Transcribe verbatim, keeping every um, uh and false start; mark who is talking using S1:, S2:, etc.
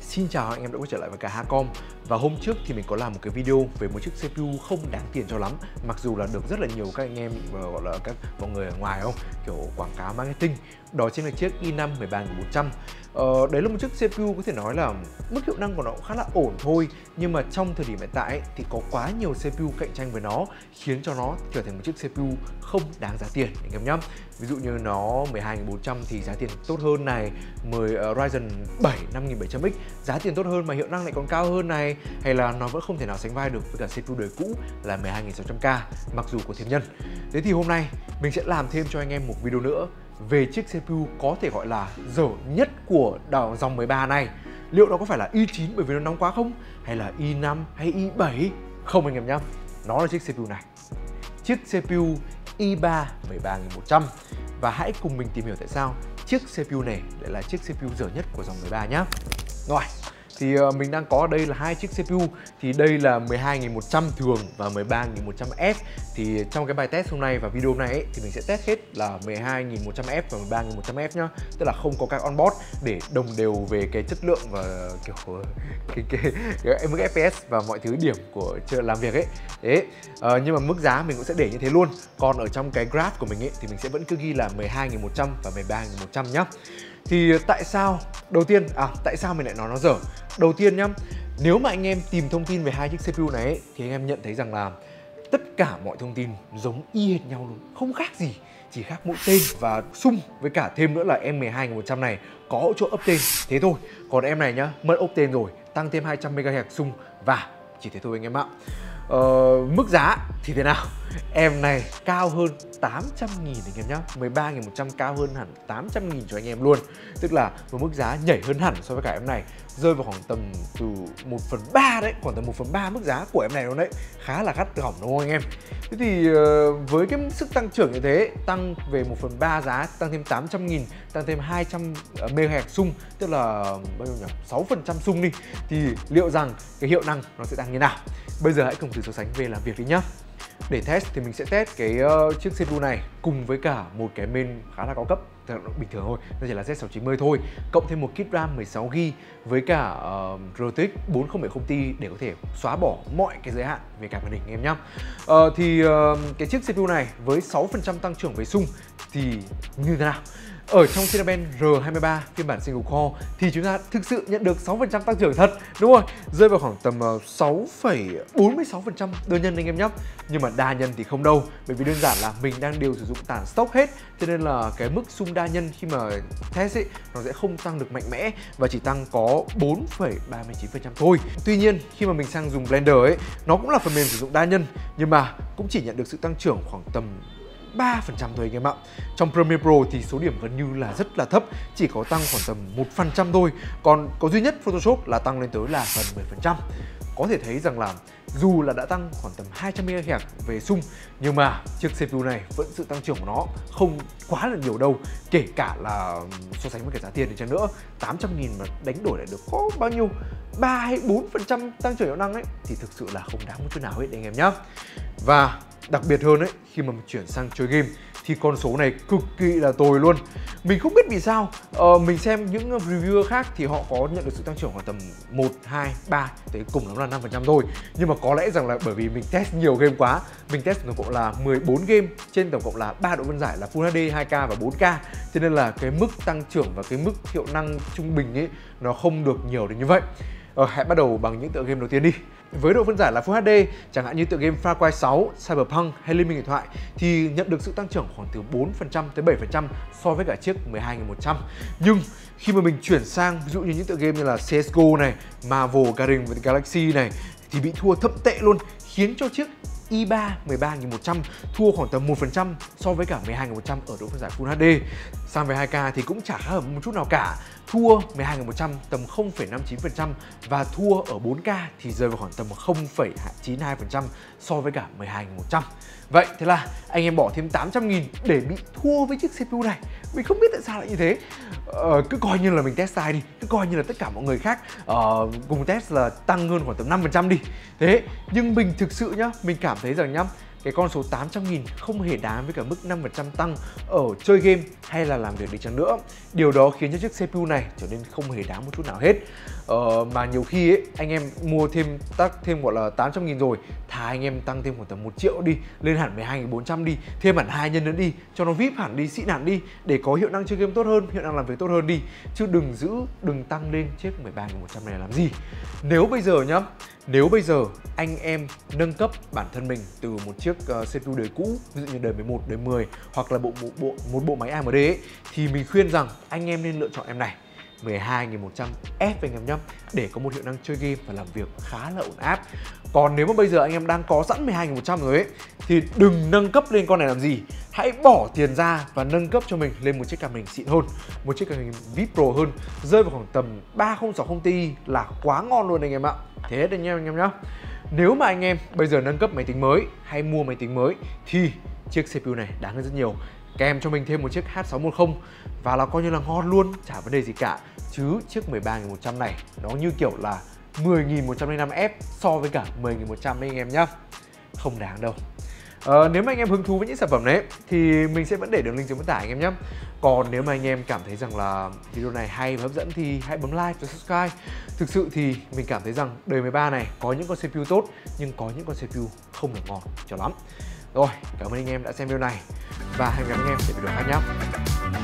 S1: Xin chào anh em đã quay trở lại với cả Hacom. Và hôm trước thì mình có làm một cái video về một chiếc xê pê u không đáng tiền cho lắm, mặc dù là được rất là nhiều các anh em gọi là các mọi người ở ngoài không kiểu quảng cáo marketing. Đó chính là chiếc i năm một ba nghìn bốn trăm. Ờ, đấy là một chiếc xê pê u có thể nói là mức hiệu năng của nó cũng khá là ổn thôi, nhưng mà trong thời điểm hiện tại ấy, thì có quá nhiều xê pê u cạnh tranh với nó, khiến cho nó trở thành một chiếc xê pê u không đáng giá tiền anh em nhé. Ví dụ như nó mười hai nghìn bốn trăm thì giá tiền tốt hơn này, mười uh, Ryzen bảy năm nghìn bảy trăm X giá tiền tốt hơn mà hiệu năng lại còn cao hơn này, hay là nó vẫn không thể nào sánh vai được với cả xê pê u đời cũ là mười hai nghìn sáu trăm K mặc dù có thêm nhân. Thế thì hôm nay mình sẽ làm thêm cho anh em một video nữa về chiếc xê pê u có thể gọi là dở nhất của đào dòng mười ba này. Liệu nó có phải là i chín bởi vì nó nóng quá không? Hay là i năm hay i bảy? Không anh em nhá, nó là chiếc xê pê u này, chiếc xê pê u i ba một ba nghìn một trăm. Và hãy cùng mình tìm hiểu tại sao chiếc xê pê u này lại là chiếc xê pê u dở nhất của dòng mười ba nhá. Rồi, thì uh, mình đang có ở đây là hai chiếc xê pê u. Thì đây là mười hai nghìn một trăm thường và mười ba nghìn một trăm F. Thì trong cái bài test hôm nay và video này ấy, thì mình sẽ test hết là mười hai nghìn một trăm F và mười ba nghìn một trăm F nhá. Tức là không có các onboard để đồng đều về cái chất lượng và kiểu cái, cái, cái, cái mức ép pê ét và mọi thứ điểm của chơi làm việc ấy. Thế uh, nhưng mà mức giá mình cũng sẽ để như thế luôn. Còn ở trong cái graph của mình ấy thì mình sẽ vẫn cứ ghi là mười hai nghìn một trăm và mười ba nghìn một trăm nhá. Thì tại sao, đầu tiên, à tại sao mình lại nói nó dở? Đầu tiên nhá, nếu mà anh em tìm thông tin về hai chiếc xê pê u này ấy, thì anh em nhận thấy rằng là tất cả mọi thông tin giống y hệt nhau luôn, không khác gì, chỉ khác mỗi tên và sung. Với cả thêm nữa là em mười hai nghìn một trăm này có hỗ trợ up tên, thế thôi. Còn em này nhá, mất up tên rồi, tăng thêm hai trăm mê ga héc sung và chỉ thế thôi anh em ạ. Ờ, mức giá thì thế nào? Em này cao hơn tám trăm nghìn anh em nhá, mười ba nghìn một trăm cao hơn hẳn tám trăm nghìn cho anh em luôn. Tức là một mức giá nhảy hơn hẳn so với cả em này, rơi vào khoảng tầm từ một phần ba đấy, khoảng tầm một phần ba mức giá của em này luôn đấy. Khá là gắt gỏng đúng không anh em? Thế thì với cái sức tăng trưởng như thế, tăng về một phần ba giá, tăng thêm tám trăm nghìn, tăng thêm hai trăm mê ga héc sung, tức là bao nhiêu nhỉ? sáu phần trăm sung đi, thì liệu rằng cái hiệu năng nó sẽ tăng như nào? Bây giờ hãy cùng thử so sánh về làm việc đi nhá. Để test thì mình sẽ test cái uh, chiếc xê pê u này cùng với cả một cái main khá là cao cấp, bình thường thôi, nó chỉ là Z sáu chín mươi thôi, cộng thêm một kit RAM mười sáu gi ga bai với cả uh, rờ tê ích bốn không bảy không Ti để có thể xóa bỏ mọi cái giới hạn về cả màn hình em nhá. Uh, thì uh, cái chiếc xê pê u này với sáu phần trăm tăng trưởng về sung thì như thế nào? Ở trong Cinebench R hai mươi ba phiên bản single core thì chúng ta thực sự nhận được sáu phần trăm tăng trưởng thật, đúng rồi, rơi vào khoảng tầm sáu phẩy bốn mươi sáu phần trăm đơn nhân anh em nhé. Nhưng mà đa nhân thì không đâu, bởi vì đơn giản là mình đang đều sử dụng tản stock hết, cho nên là cái mức sung đa nhân khi mà test ấy nó sẽ không tăng được mạnh mẽ và chỉ tăng có bốn phẩy ba mươi chín phần trăm thôi. Tuy nhiên khi mà mình sang dùng Blender ấy, nó cũng là phần mềm sử dụng đa nhân nhưng mà cũng chỉ nhận được sự tăng trưởng khoảng tầm ba phần trăm thôi anh em ạ. Trong Premiere Pro thì số điểm gần như là rất là thấp, chỉ có tăng khoảng tầm một phần trăm thôi. Còn có duy nhất Photoshop là tăng lên tới là gần mười phần trăm. Có thể thấy rằng là dù là đã tăng khoảng tầm hai trăm mê ga héc về sung, nhưng mà chiếc xê pê u này vẫn sự tăng trưởng của nó không quá là nhiều đâu. Kể cả là so sánh với cái giá tiền thì chăng nữa, tám trăm nghìn mà đánh đổi lại được có bao nhiêu ba hay bốn phần trăm tăng trưởng hiệu năng ấy thì thực sự là không đáng một chút nào hết anh em nhá. Và đặc biệt hơn ấy, khi mà mình chuyển sang chơi game thì con số này cực kỳ là tồi luôn. Mình không biết vì sao, ờ, mình xem những reviewer khác thì họ có nhận được sự tăng trưởng khoảng tầm một, hai, ba, tới cùng lắm là năm phần trăm thôi. Nhưng mà có lẽ rằng là bởi vì mình test nhiều game quá, mình test tổng cộng là mười bốn game trên tổng cộng là ba độ phân giải là Full hát đê, hai K và bốn K. Cho nên là cái mức tăng trưởng và cái mức hiệu năng trung bình ấy nó không được nhiều đến như vậy. Ờ, hãy bắt đầu bằng những tựa game đầu tiên đi. Với độ phân giải là Full hát đê, chẳng hạn như tựa game Far Cry sáu, Cyberpunk hay Liên minh điện thoại thì nhận được sự tăng trưởng khoảng từ bốn phần trăm tới bảy phần trăm so với cả chiếc mười hai nghìn một trăm. Nhưng khi mà mình chuyển sang ví dụ như những tựa game như là xê ét giê ô này, Marvel Guardians of the Galaxy này thì bị thua thậm tệ luôn, khiến cho chiếc i ba mười ba nghìn một trăm thua khoảng tầm một phần trăm so với cả mười hai nghìn một trăm ở độ phân giải Full hát đê. Sang về hai K thì cũng chả khác ở một chút nào cả, thua mười hai nghìn một trăm tầm không phẩy năm chín phần trăm và thua ở bốn K thì rơi vào khoảng tầm không phẩy chín hai phần trăm so với cả mười hai nghìn một trăm. Vậy thế là anh em bỏ thêm tám trăm nghìn để bị thua với chiếc xê pê u này. Mình không biết tại sao lại như thế. Ờ, cứ coi như là mình test sai đi, cứ coi như là tất cả mọi người khác uh, cùng test là tăng hơn khoảng tầm năm phần trăm đi. Thế nhưng mình thực sự nhá, mình cảm thấy rằng nhá, cái con số tám trăm nghìn không hề đáng với cả mức năm phần trăm tăng ở chơi game hay là làm việc đi chăng nữa. Điều đó khiến cho chiếc xê pê u này trở nên không hề đáng một chút nào hết. Ờ, mà nhiều khi ấy, anh em mua thêm tắc thêm gọi là tám trăm nghìn rồi, thà anh em tăng thêm khoảng tầm một triệu đi, lên hẳn mười hai nghìn bốn trăm đi, thêm hẳn hai nhân nữa đi, cho nó vip hẳn đi, xịn hẳn đi, để có hiệu năng chơi game tốt hơn, hiệu năng làm việc tốt hơn đi. Chứ đừng giữ, đừng tăng lên chiếc mười ba nghìn một trăm này làm gì. Nếu bây giờ nhá, nếu bây giờ anh em nâng cấp bản thân mình từ một chiếc uh, xê pê u đời cũ, ví dụ như đời mười một, đời mười, hoặc là bộ, bộ, bộ một bộ máy a em đê ấy, thì mình khuyên rằng anh em nên lựa chọn em này, mười hai nghìn một trăm F anh em nhé, để có một hiệu năng chơi game và làm việc khá là ổn áp. Còn nếu mà bây giờ anh em đang có sẵn mười hai nghìn một trăm rồi ấy, thì đừng nâng cấp lên con này làm gì. Hãy bỏ tiền ra và nâng cấp cho mình lên một chiếc cảm hình xịn hơn, một chiếc cảm hình vê i pê Pro hơn, rơi vào khoảng tầm ba không sáu không Ti là quá ngon luôn anh em ạ. Thế hết anh em anh em nhé. Nếu mà anh em bây giờ nâng cấp máy tính mới hay mua máy tính mới thì chiếc xê pê u này đáng hơn rất nhiều. Kèm cho mình thêm một chiếc H sáu một không và là coi như là ngon luôn, chả vấn đề gì cả. Chứ chiếc mười ba nghìn một trăm này nó như kiểu là mười nghìn một trăm lẻ năm F so với cả mười nghìn một trăm ấy anh em nhá. Không đáng đâu. Ờ, nếu mà anh em hứng thú với những sản phẩm đấy thì mình sẽ vẫn để đường link dưới mô tả anh em nhé. Còn nếu mà anh em cảm thấy rằng là video này hay và hấp dẫn thì hãy bấm like và subscribe. Thực sự thì mình cảm thấy rằng đời mười ba này có những con xê pê u tốt nhưng có những con xê pê u không được ngon cho lắm. Rồi, cảm ơn anh em đã xem video này và hẹn gặp anh em ở video khác nhé.